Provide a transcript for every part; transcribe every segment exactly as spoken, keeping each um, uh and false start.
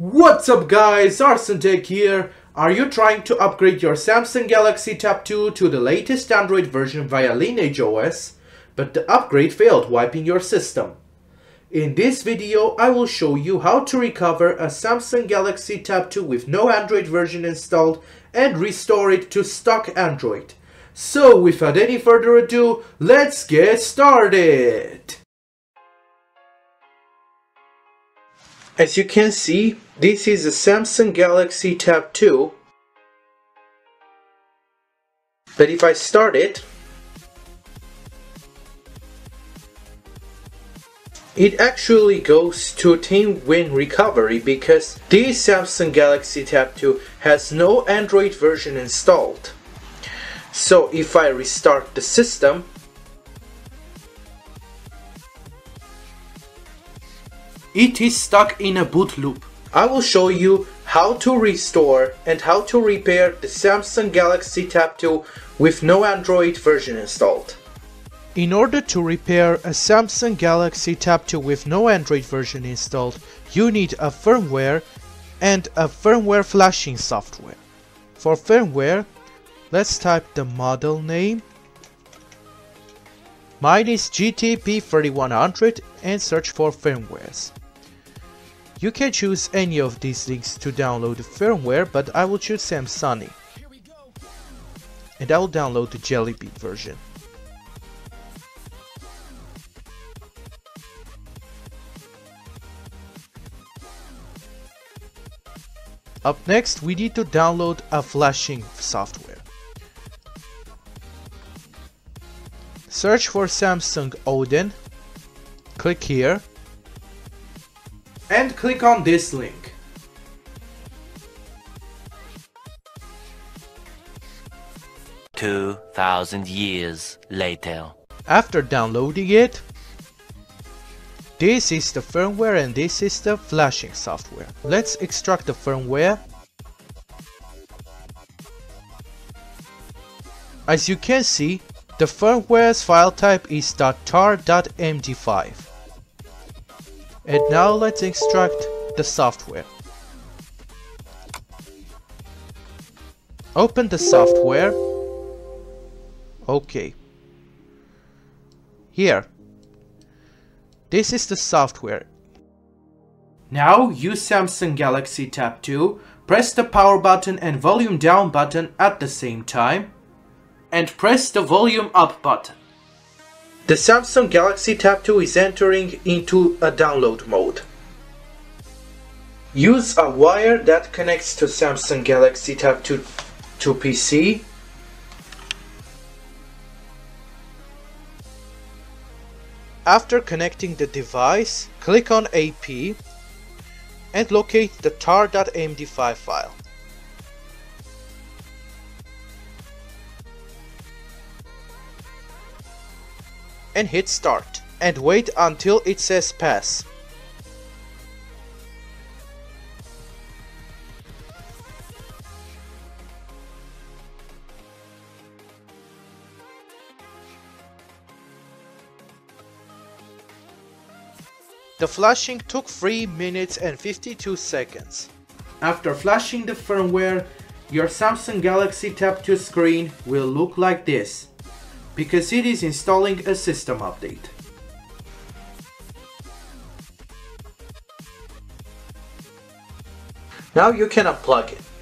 What's up guys, ArsenTech here. Are you trying to upgrade your Samsung Galaxy Tab two to the latest Android version via Lineage O S, but the upgrade failed, wiping your system? In this video, I will show you how to recover a Samsung Galaxy Tab two with no Android version installed and restore it to stock Android. So without any further ado, let's get started! As you can see, this is a Samsung Galaxy Tab two, but if I start it, it actually goes to Team Win Recovery because this Samsung Galaxy Tab two has no Android version installed. So if I restart the system, it is stuck in a boot loop. I will show you how to restore and how to repair the Samsung Galaxy Tab two with no Android version installed. In order to repair a Samsung Galaxy Tab two with no Android version installed, you need a firmware and a firmware flashing software. For firmware, let's type the model name. Mine is G T P thirty-one hundred and search for firmwares. You can choose any of these links to download the firmware, but I will choose Samsung. And I will download the Jelly Bean version. Up next, we need to download a flashing software. Search for Samsung Odin, click here, and click on this link. Two thousand years later. After downloading it, this is the firmware and this is the flashing software. Let's extract the firmware. As you can see, the firmware's file type is .tar dot M D five. And now let's extract the software. Open the software. Okay. Here. This is the software. Now use Samsung Galaxy Tab two, press the power button and volume down button at the same time, and press the volume up button. The Samsung Galaxy Tab two is entering into a download mode. Use a wire that connects to Samsung Galaxy Tab two to P C. After connecting the device, click on A P and locate the tar dot M D five file. And hit start and wait until it says pass. The flashing took three minutes and fifty-two seconds. After flashing the firmware, your Samsung Galaxy Tab two screen will look like this, because it is installing a system update. Now you can unplug it.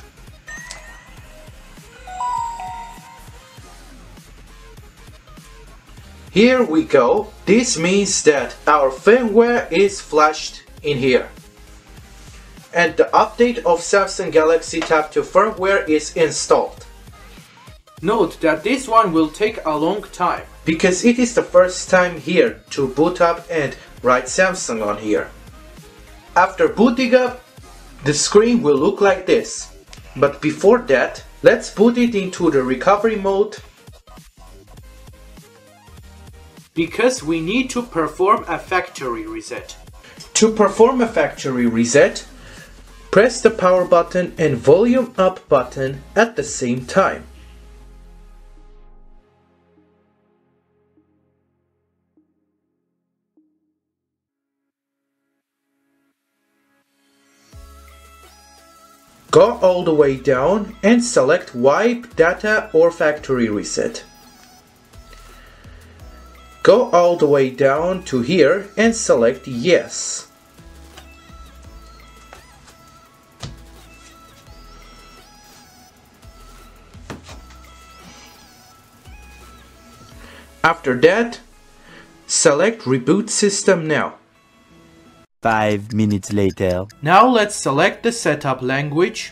Here we go. This means that our firmware is flashed in here. And the update of Samsung Galaxy Tab two firmware is installed. Note that this one will take a long time, because it is the first time here to boot up and write Samsung on here. After booting up, the screen will look like this. But before that, let's boot it into the recovery mode, because we need to perform a factory reset. To perform a factory reset, press the power button and volume up button at the same time. Go all the way down and select Wipe Data or Factory Reset. Go all the way down to here and select Yes. After that, select Reboot System Now. Five minutes later. Now let's select the setup language.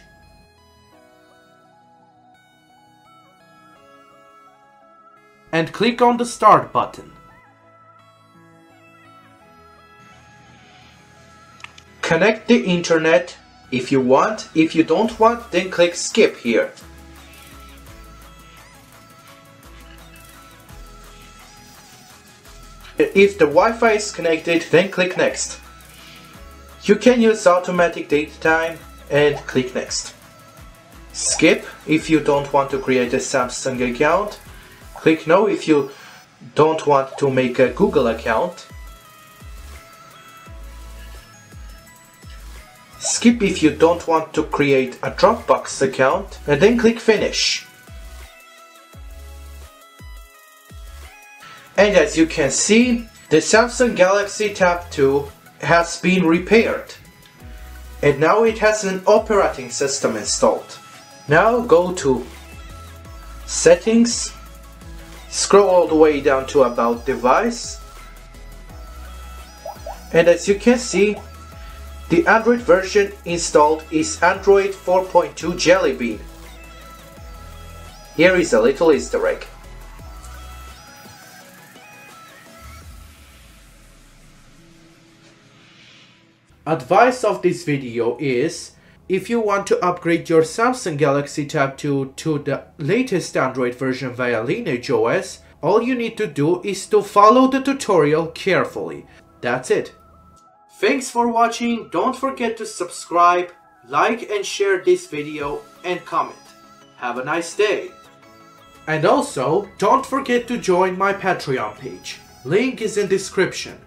And click on the Start button. Connect the internet if you want. If you don't want, then click Skip here. If the Wi-Fi is connected, then click Next. You can use automatic data time and click Next. Skip if you don't want to create a Samsung account. Click No if you don't want to make a Google account. Skip if you don't want to create a Dropbox account, and then click Finish. And as you can see, the Samsung Galaxy Tab two has been repaired. And now it has an operating system installed. Now go to Settings, scroll all the way down to About Device. And as you can see, the Android version installed is Android four point two Jelly Bean. Here is a little Easter egg. Advice of this video is, if you want to upgrade your Samsung Galaxy Tab two to the latest Android version via Lineage O S, all you need to do is to follow the tutorial carefully. That's it. Thanks for watching. Don't forget to subscribe, like and share this video and comment. Have a nice day. And also, don't forget to join my Patreon page. Link is in description.